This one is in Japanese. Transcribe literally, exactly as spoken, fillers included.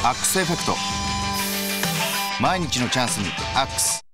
アックスエフェクト。毎日のチャンスにアックス。